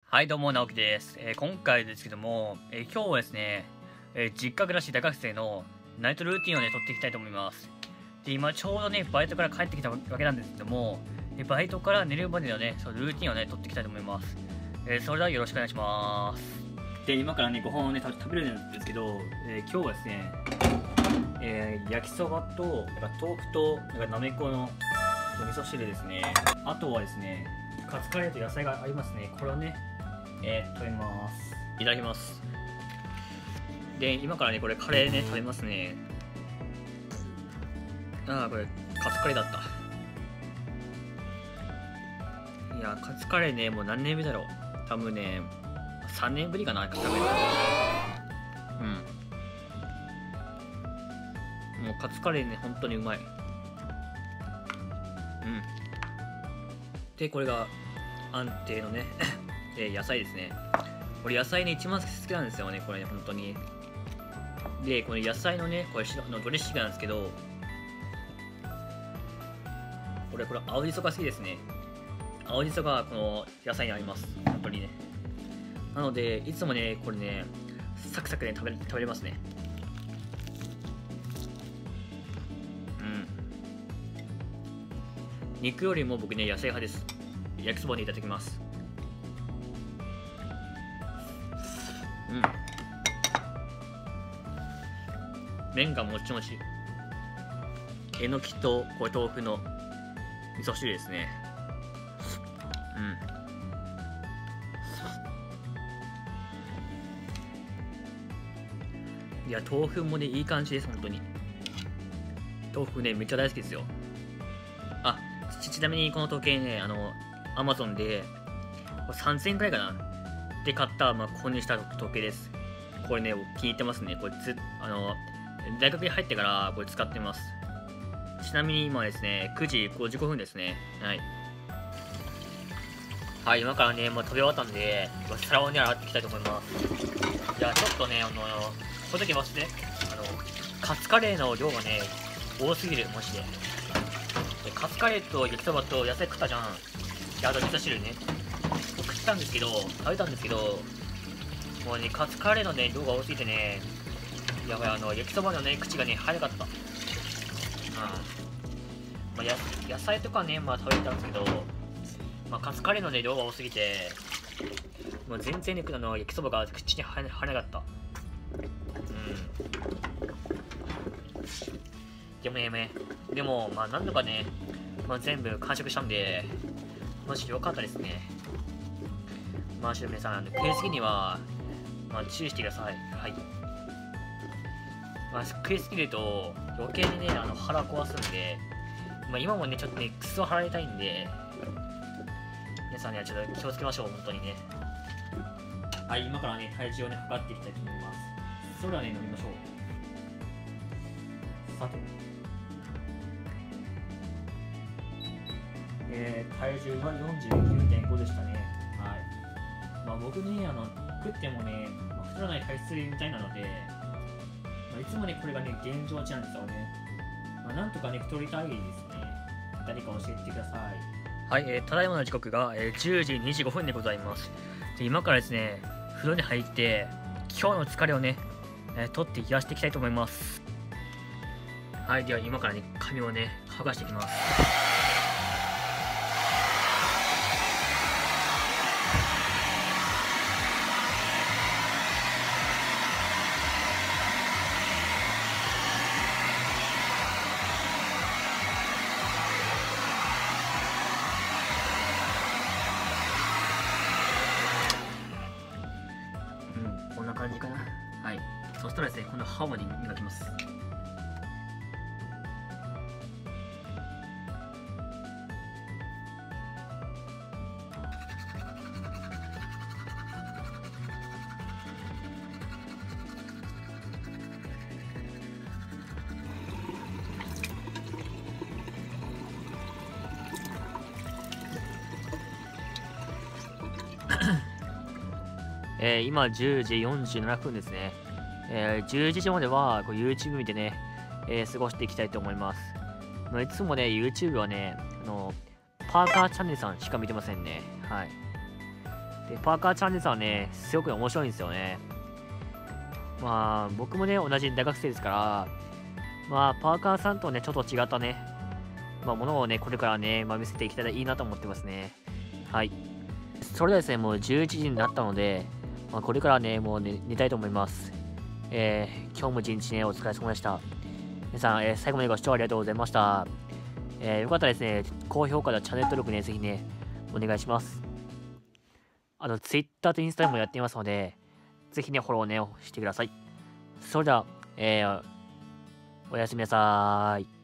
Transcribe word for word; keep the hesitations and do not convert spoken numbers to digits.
はい、どうも、直樹です。えー今回ですけども、えー今日はですね、えー実家暮らし大学生のナイトルーティンをね、撮っていきたいと思います。で、今ちょうどね、バイトから帰ってきたわけなんですけども、えーバイトから寝るまでのね、そのルーティンをね、撮っていきたいと思います。えーそれではよろしくお願いします。で、今からね、ご飯をね、食べ食べるんですけど、えー今日はですね、えー焼きそばと、なんか豆腐と、なんかなめこの味噌汁ですね。あとはですね、カツカレーと野菜がありますね。これをね、えー、食べます。いただきます。で、今からね、これカレーね、食べますね。ああ、これ、カツカレーだった。いや、カツカレーね、もう何年目だろう。多分ね、さんねんぶりかな、食べるの。うん。もうカツカレーね、本当にうまい。うん。で、これが安定のね、え野菜ですね。俺野菜ね一番好きなんですよね、これね、本当に。で、この野菜のね、これのドレッシングなんですけど、俺これ青じそが好きですね。青じそがこの野菜にあります、本当にね。なので、いつもね、これね、サクサクね、食べ食べれますね。うん。肉よりも僕ね、野菜派です。焼きそばにいただきます。うん。麺がもちもち。えのきとこれ豆腐の味噌汁ですね。うん。いや、豆腐もね、いい感じです、本当に。豆腐ね、めっちゃ大好きですよ。あ、ち、ちなみにこの時計ね、あの、アマゾンで、さんぜんえんくらいかなで買った、まあ、購入した時計です。これね、気に入ってますね。これず、あの、大学に入ってからこれ使ってます。ちなみに今ですね、くじごじゅうごふんですね。はい。はい、今からね、もう食べ終わったんで、皿をね、洗っていきたいと思います。いや、ちょっとね、あの、この時忘れて、あの、カツカレーの量がね、多すぎる、マジで。でカツカレーと焼きそばと野菜食ったじゃん。で、あと味噌汁ね。食ったんですけど、食べたんですけど、もうね、カツカレーのね、量が多すぎてね、やばい、あの、焼きそばのね、口がね、早かった。うん。まあ、や野菜とかね、まあ食べたんですけど、まあ、カツカレーのね、量が多すぎて、もう全然ね、あの焼きそばが口に跳ね跳ねなかった。うん。でもね、でも、まあ、なんとかね、まあ、全部完食したんで、マジで良かったですね。まあ、ちょっと皆さん、あの食いすぎには、まあ、注意してください。はい。まあ、食いすぎると、余計にね、あの腹壊すんで、まあ、今もね、ちょっとね、クソ払いたいんで、皆さんね、ちょっと気をつけましょう、本当にね。はい、今からね、体重をね、測っていきたいと思います。それではね、飲みましょう。さて。えー、体重は よんじゅうきゅうてんご でしたね。はい。まあ僕ね、あの、食ってもね、まあ、太らない体質みたいなので、まあ、いつもね、これがね、現状値なんですよね。まあ、なんとかね、太りたいですね。誰か教えてください。はい、えー、ただいまの時刻が、えー、じゅうじにじゅうごふんでございます。で今からですね、風呂に入って、今日の疲れをね、えー、取って癒していきたいと思います。はい、では今からね、髪をね、剥がしていきます。うん、こんな感じかな。はい。そしたらですね、今度歯まで磨きます。えー、今じゅうじよんじゅうななふんですね。えー、じゅうじまではこう YouTube 見てね、えー、過ごしていきたいと思います。まあ、いつもね、YouTube はね、あのパーカーチャンネルさんしか見てませんね。はい。 で、パーカーチャンネルさんはね、すごく面白いんですよね。まあ、僕もね、同じ大学生ですから、まあ、パーカーさんとね、ちょっと違ったね、まあ、ものをね、これからね、まあ、見せていけたらいいなと思ってますね。はい。それではですね、もうじゅういちじになったので、まあ、これからね、もう、ね、寝たいと思います。えー、今日も一日ね、お疲れ様でした。皆さん、えー、最後までご視聴ありがとうございました。えー、よかったらですね、高評価とチャンネル登録ね、ぜひね、お願いします。あの、Twitter と Instagram もやっていますので、ぜひね、フォローね、してください。それでは、えー、おやすみなさーい。